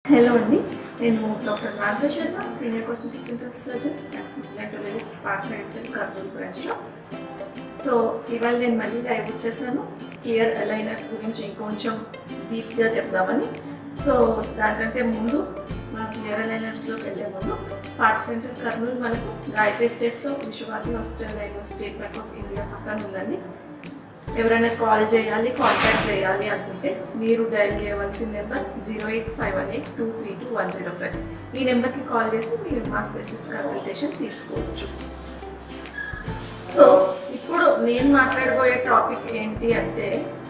Hello అండి, నేను doctor Naga Sharma, senior cosmetic dental surgeon department Kurnool బ్రాంచ్లో. సో ఇవాళ నేను మళ్ళీ లైవ్ వచ్చేసాను క్లియర్ అలైనర్స్ గురించి ఇంకొంచెం డీప్గా చెప్దామని. సో దానికంటే ముందు మన క్లియర్ అలైనర్స్లోకి వెళ్ళే ముందు పార్ట్స్ డెంటల్ కర్నూలు మనకు గాయత్రి స్టేట్స్లో విశ్వభారతి హాస్పిటల్ లైన్లో స్టేట్ బ్యాంక్ ఆఫ్ ఇండియా పక్కన ఉందండి. ఎవరైనా కాల్ చేయాలి, కాంటాక్ట్ చేయాలి అనుకుంటే మీరు డయల్ చేయవలసిన నెంబర్ 08518232105. ఈ నెంబర్కి కాల్ చేసి మీరు మా స్పెషలిస్ట్ కన్సల్టేషన్ తీసుకోవచ్చు. సో ఇప్పుడు నేను మాట్లాడబోయే టాపిక్ ఏంటి అంటే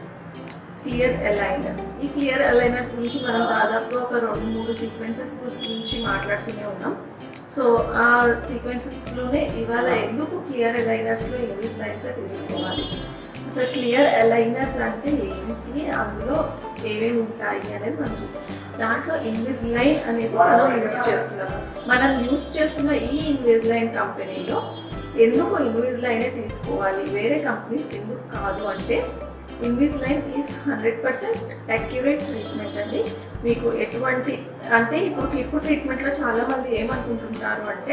క్లియర్ అలైనర్స్. ఈ క్లియర్ అలైనర్స్ గురించి మనం దాదాపు ఒక 2-3 సీక్వెన్సెస్ గురించి మాట్లాడుతూనే ఉన్నాం. సో ఆ సీక్వెన్సెస్లోనే ఇవాళ ఎందుకు క్లియర్ అలైనర్స్లో ఇంగ్లీష్ లైన్స్ తీసుకోవాలి, సో క్లియర్ అలైనర్స్ అంటే ఏంటి, అందులో ఏమేమి ఉంటాయి అనేది మనం చూస్తాం. దాంట్లో ఇంగ్లీష్ లైన్ అనేది మనం యూజ్ చేస్తున్నాం. మనం యూజ్ చేస్తున్న ఈ ఇంగ్లీష్ లైన్ కంపెనీలో ఎందుకు ఇంగ్లీష్ లైనే తీసుకోవాలి, వేరే కంపెనీస్ ఎందుకు కాదు అంటే Invisalign is 100% accurate treatment అండి. మీకు ఎటువంటి అంటే ఇప్పుడు క్లిప్ ట్రీట్మెంట్లో చాలామంది ఏమనుకుంటుంటారు అంటే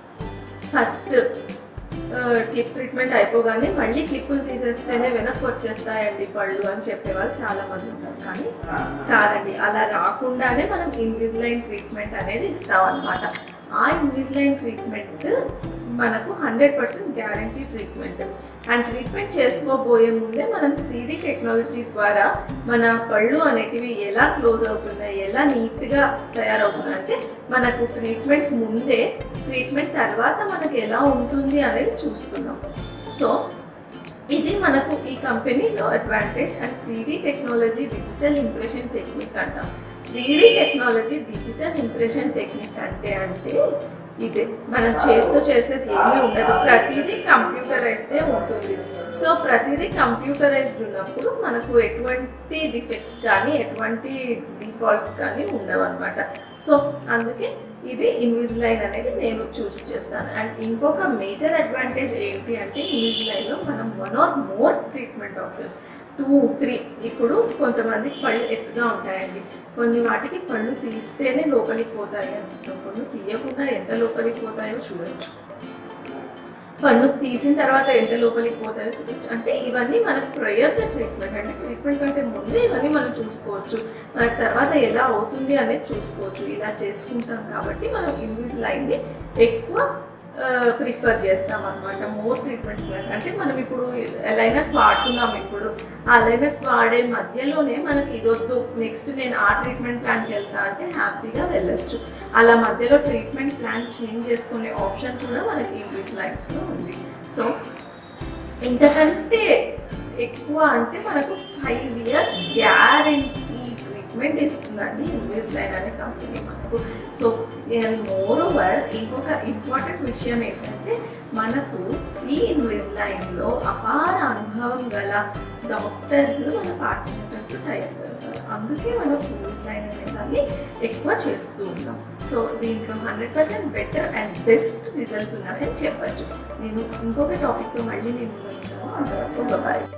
ఫస్ట్ క్లిప్ ట్రీట్మెంట్ అయిపోగానే మళ్ళీ క్లిప్పులు తీసేస్తేనే వెనక్కి వచ్చేస్తాయండి పళ్ళు అని చెప్పేవాళ్ళు చాలామంది ఉంటారు. కానీ కాదండి, అలా రాకుండానే మనం ఇన్విజిలైన్ ట్రీట్మెంట్ అనేది ఇస్తాం అన్నమాట. ఆ ఇన్విజిలైన్ ట్రీట్మెంట్ మనకు 100% గ్యారంటీ ట్రీట్మెంట్. అండ్ ట్రీట్మెంట్ చేసుకోబోయే ముందే మనం 3D టెక్నాలజీ ద్వారా మన పళ్ళు అనేటివి ఎలా క్లోజ్ అవుతున్నాయి, ఎలా నీట్గా తయారవుతున్నాయి అంటే మనకు ట్రీట్మెంట్ ముందే, ట్రీట్మెంట్ తర్వాత మనకు ఎలా ఉంటుంది అనేది చూస్తున్నాం. సో ఇది మనకు ఈ కంపెనీలో advantage. And 3D technology digital impression technique అంటాం. 3D technology digital impression technique అంటే ఇదే, మనం చేస్తూ చేసేది ఏమీ ఉండదు, ప్రతిదీ కంప్యూటరైజ్డే ఉంటుంది. సో ప్రతిదీ కంప్యూటరైజ్డ్ ఉన్నప్పుడు మనకు ఎటువంటి డిఫెక్ట్స్ కానీ ఎటువంటి డిఫాల్ట్స్ కానీ ఉండవు అనమాట. సో అందుకే ఇది ఇన్విజిలైన్ అనేది నేను చూస్ చేస్తాను. అండ్ ఇంకొక మేజర్ అడ్వాంటేజ్ ఏంటి అంటే ఇన్విజిలైన్లో మనం 1 or more ట్రీట్మెంట్ ఆప్షన్స్ 2-3. ఇప్పుడు కొంతమందికి పళ్ళు ఎత్తుగా ఉంటాయండి, కొన్ని వాటికి పళ్ళు తీస్తేనే లోపలికి పోతాయి అనుకుంటాం, పళ్ళు తీయకుండా ఎంత లోపలికి పోతాయో చూడొచ్చు, పన్ను తీసిన తర్వాత ఎంత లోపలికి పోతాయో చూడొచ్చు. అంటే ఇవన్నీ మనకు ప్రయర్ ద ట్రీట్మెంట్, అంటే ట్రీట్మెంట్ కంటే ముందే ఇవన్నీ మనం చూసుకోవచ్చు, మనకు తర్వాత ఎలా అవుతుంది అనేది చూసుకోవచ్చు. ఇలా చేసుకుంటాం కాబట్టి మనం ఇన్విజిలైన్ని ఎక్కువ ప్రిఫర్ చేస్తాం అనమాట. మోర్ ట్రీట్మెంట్ ప్లాన్ అంటే మనం ఇప్పుడు అలైనర్స్ వాడుతున్నాం, ఇప్పుడు ఆ అలైనర్స్ వాడే మధ్యలోనే మనకి ఇదొద్దు నెక్స్ట్ నేను ఆ ట్రీట్మెంట్ ప్లాన్కి వెళ్తా అంటే హ్యాపీగా వెళ్ళొచ్చు. అలా మధ్యలో ట్రీట్మెంట్ ప్లాన్ చేంజ్ చేసుకునే ఆప్షన్ కూడా మనకి ఇన్విజిలైన్స్లో ఉంది. సో ఇంతకంటే ఎక్కువ అంటే మనకు 5 years గ్యారెంటీ ట్రీట్మెంట్ ఇస్తుందండి ఇన్విజిలైన్ అనే కంపెనీ మనకు. సో మోర్ ఓవర్ ఇంకొక ఇంపార్టెంట్ విషయం ఏంటంటే మనకు ఈ ఇన్విజిలైన్లో అపార అనుభవం గల డాక్టర్స్ మన పార్టిసిపెంట్స్ తయారు, అందుకే మనం ఇన్విజిలైన్ అనే దాన్ని ఎక్కువ చేస్తూ ఉంటాం. సో దీంట్లో 100% బెటర్ అండ్ బెస్ట్ రిజల్ట్స్ ఉన్నాయని చెప్పచ్చు. నేను ఇంకొక టాపిక్తో మళ్ళీ నేను ఉంటాను. అంతవరకు బాయ్.